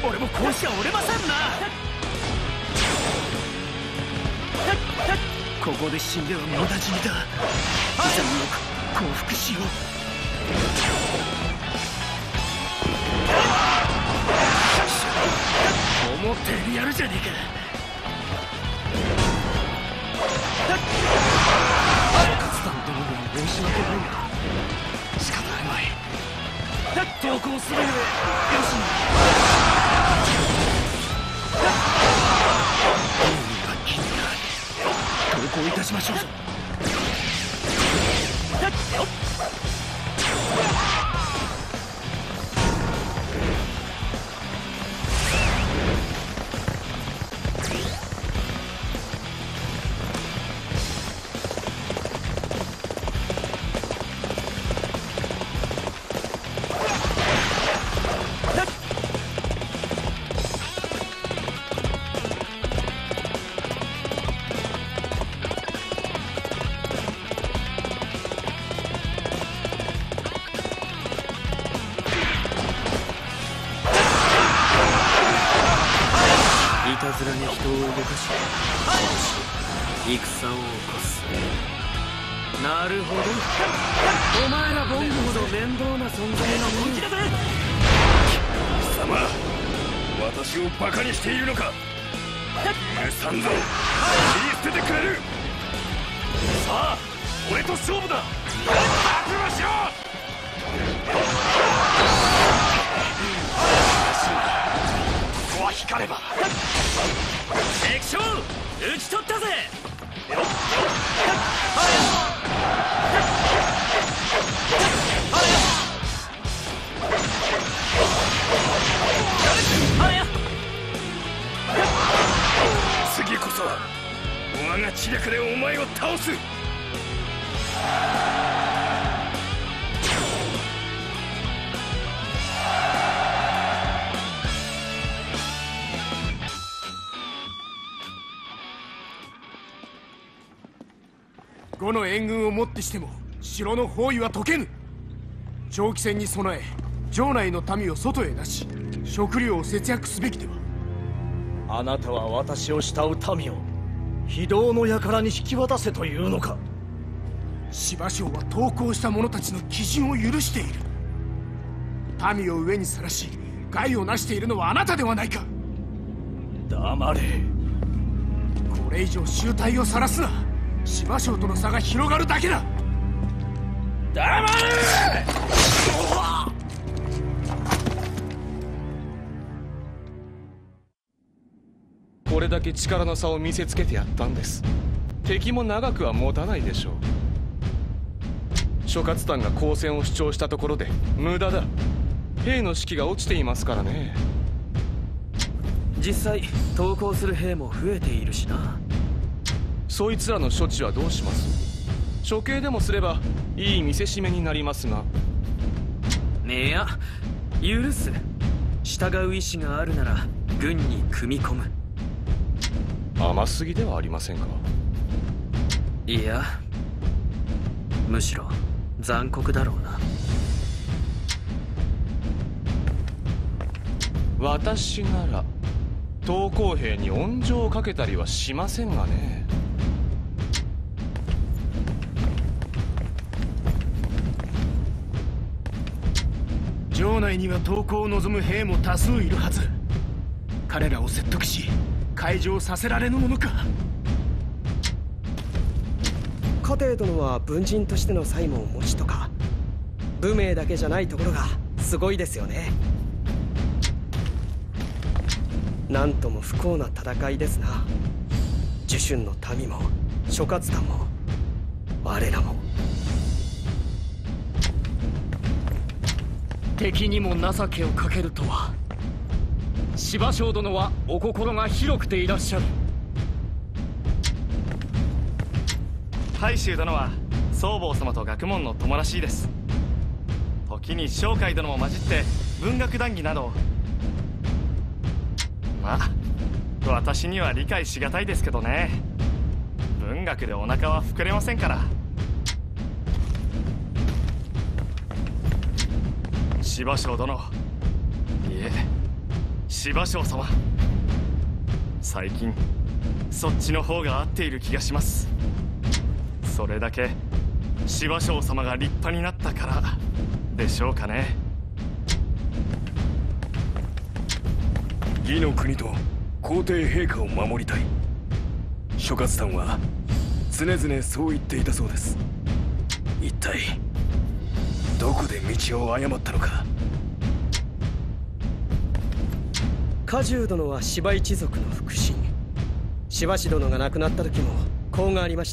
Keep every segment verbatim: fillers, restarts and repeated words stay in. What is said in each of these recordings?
俺もこうしちゃ折れませんな。ここで死んでは無駄死にだ。残よく降伏しよう。思ったよりやるじゃねえか。カツタンどもに申し訳ないが仕方がない。投降するゆえよしな。任務が気になる。投降いたしましょうぞ。いたずらに人を動かし戦を起こす。なるほど、お前らボングほど面倒な存在の本気だぜ。 貴様、私をバカにしているのか。許さんぞ、切り捨ててくれる。さあ、俺と勝負だ。覚悟しろ。ここは光れば。 敵将討ち取ったぜ。 次こそは我が知略でお前を倒す。 呉の援軍をもってしても城の包囲は解けぬ。長期戦に備え城内の民を外へ出し食料を節約すべきでは。 あなたは私を慕う民を非道の輩に引き渡せというのか。 芝生は投降した者たちの基準を許している。民を上にさらし害をなしているのはあなたではないか。 黙れ。 これ以上醜態を晒すな。芝生との差が広がるだけだ。 黙れ。 これだけ力の差を見せつけてやったんです。敵も長くは持たないでしょう。諸葛丹が交戦を主張したところで無駄だ。兵の士気が落ちていますからね。 実際投降する兵も増えているしな。 そいつらの処置はどうします？処刑でもすればいい見せしめになりますが。 いや、許す。従う意志があるなら軍に組み込む。 甘すぎではありませんか。 いや、むしろ残酷だろうな。 私なら投降兵に温情をかけたりはしませんがね。 城内には投降を望む兵も多数いるはず。彼らを説得し開城させられぬものか。 家庭殿は文人としての才もお持ちとか、武名だけじゃないところがすごいですよね。なんとも不幸な戦いですな。呪春の民も諸葛丹も我らも。 敵にも情けをかけるとは。芝生殿はお心が広くていらっしゃる。 海舟殿は宗坊様と学問の友らしいです。時に商海殿も混じって文学談義など。まあ私には理解しがたいですけどね。文学でお腹は膨れませんから。芝生殿、いえ芝生様、最近そっちの方が合っている気がします。それだけ芝生様が立派になったからでしょうかね。 義の国と皇帝陛下を守りたい、諸葛さんは常々そう言っていたそうです。一体どこで道を誤ったのか。 果樹殿は芝一族の腹心、芝師殿が亡くなった時も功がありました。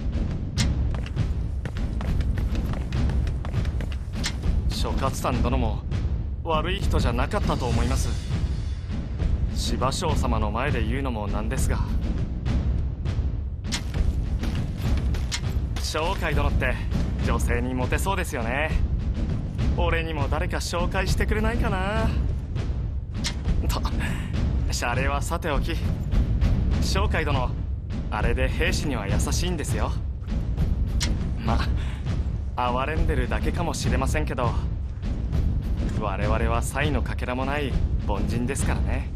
諸葛さん殿も悪い人じゃなかったと思います。芝生様の前で言うのもなんですが、商海殿って女性にモテそうですよね。俺にも誰か紹介してくれないかなと。謝礼はさておき、商海殿あれで兵士には優しいんですよ。まあ哀れんでるだけかもしれませんけど、我々は才のかけらもない凡人ですからね。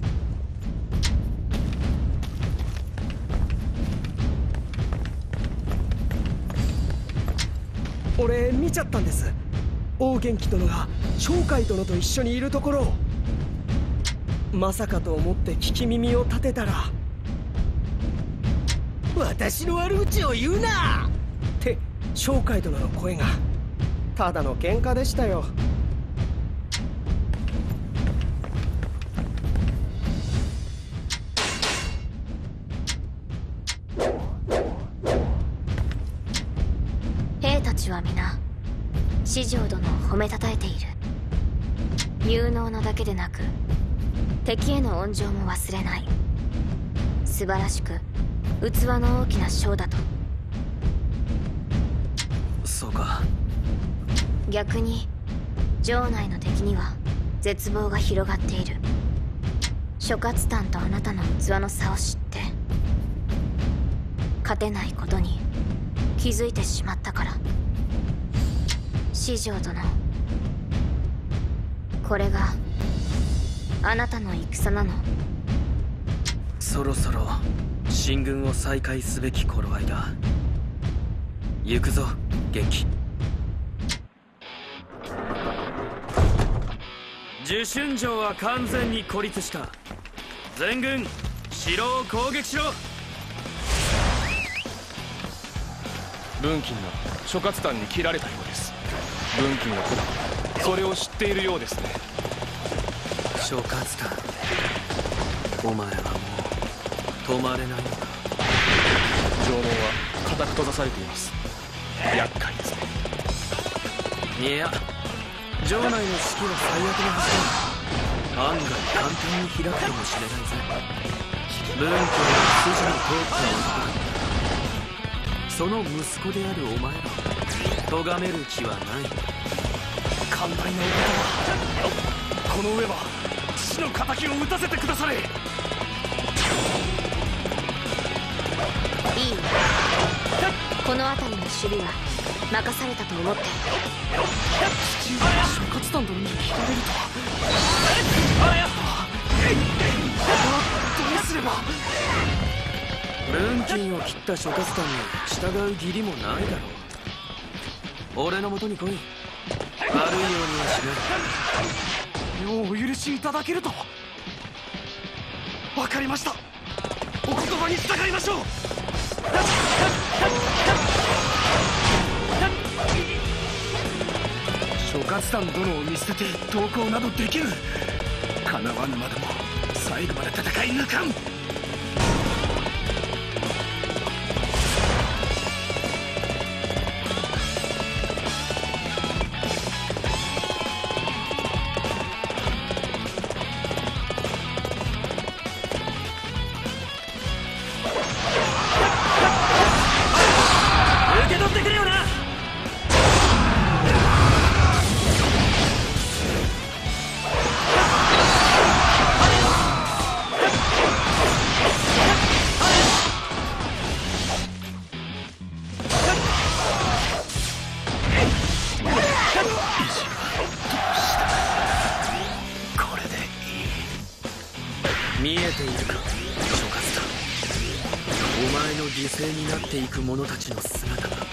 俺見ちゃったんです。王元気殿が商海殿と一緒にいるところを。まさかと思って聞き耳を立てたら、私の悪口を言うなって商海殿の声が。ただの喧嘩でしたよ。 兵たちは皆四条殿を褒めたたえている。有能なだけでなく敵への恩情も忘れない。素晴らしく器の大きな将だと。 そうか。 逆に城内の敵には絶望が広がっている。諸葛丹とあなたの器の差を知って勝てないことに気づいてしまったから。四条殿、これがあなたの戦なの。 そろそろ進軍を再開すべき頃合いだ。行くぞ元気。受春城は完全に孤立した。全軍城を攻撃しろ。 文金が諸葛丹に切られたようです。文金の子だ。それを知っているようですね。 諸葛丹、お前はもう止まれないのか。 城門は固く閉ざされています。厄介ですね。 いや、城内の士気は最悪のはずだ。案外簡単に開くかもしれないぜ。文家の筋の通った男だ。その息子であるお前らを咎める気はない。 寛大なお方は、この上は父の敵を討たせてくだされ。いい。 この辺りの守備は任されたと思って。 父上が諸葛丹殿に切られるとは。どうすれば。 文金を切った諸葛丹に従う義理もないだろう。俺の元に来い。悪いようにはしない。 ようお許しいただけると。わかりました。お言葉に従いましょう。諸葛丹殿を見捨てて投降などできぬ。かなわぬまでも最後まで戦い抜かん。受け取ってくれよな。 ているか諸葛だ。お前の犠牲になっていく者たちの姿が。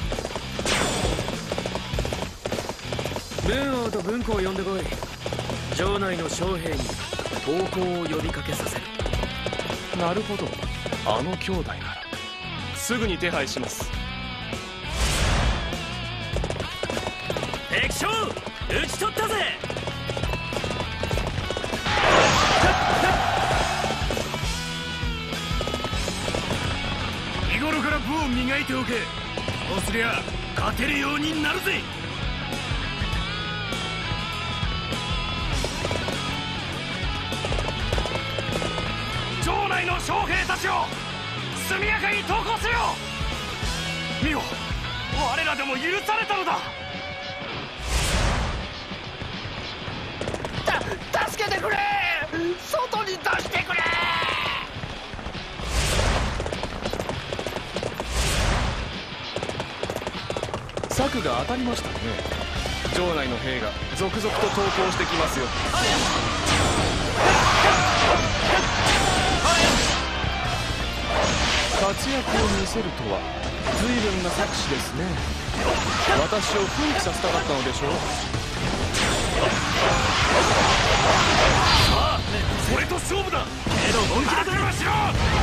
文王と文子を呼んでこい。城内の将兵に投降を呼びかけさせる。 なるほど、あの兄弟ならすぐに手配します。 敵将討ち取ったぜ。 日頃から武を磨いておけ。そうすりゃ勝てるようになるぜ。 城内の将兵たちを速やかに投降せよ。見よ、我らでも許されたのだ。 た助けてくれ、外に出してくれ。 策が当たりましたね。城内の兵が続々と投降してきますよ。活躍を見せるとは随分な策士ですね。私を奮起させたかったのでしょう。 さあ、俺と勝負だ。けど本気で電話しろ。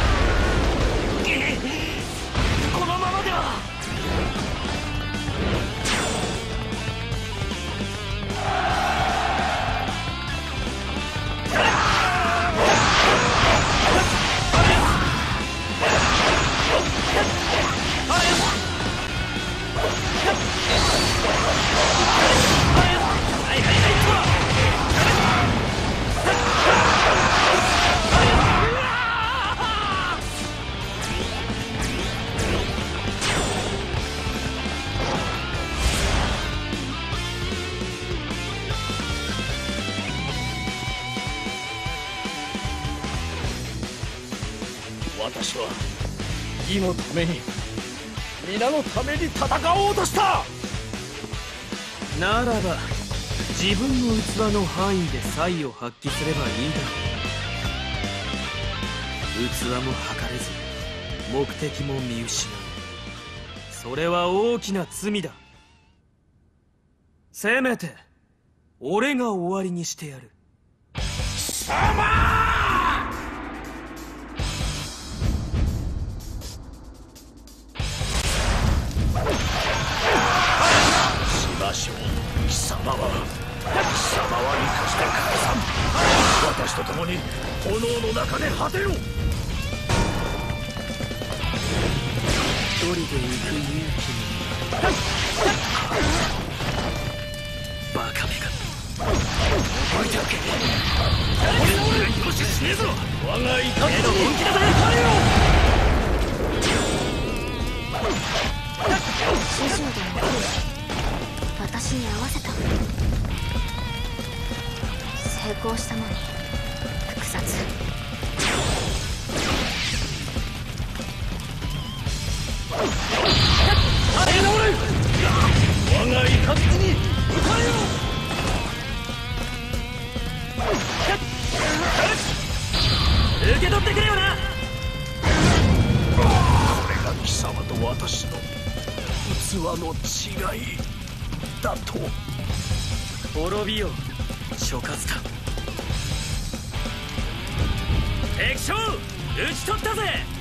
このままでは。 私は義のために、皆のために戦おうとした。 ならば自分の器の範囲で才を発揮すればいいだろう。器も測れず目的も見失う。それは大きな罪だ。せめて俺が終わりにしてやる。 貴様！ しましょう。貴様は貴様は生かして返さん。私と共に炎の中で果てよう。 一人で行く勇気にバカめが。覚えておけ。俺が容赦しねえぞ。 我がいたずけど本気だぜ。 師匠でも来る。私に合わせた。成功したのに複雑。 我がいかつに撃たれよ。 受け取ってくれよな。 これが貴様と私の器の違いだと。 滅びよ諸葛だ。敵将討ち取ったぜ。